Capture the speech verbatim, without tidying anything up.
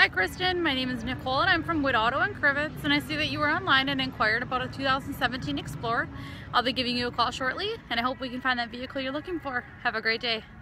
Hi Kristen, my name is Nicole and I'm from Wood Auto in Crivets, and I see that you were online and inquired about a two thousand seventeen Explorer. I'll be giving you a call shortly and I hope we can find that vehicle you're looking for. Have a great day.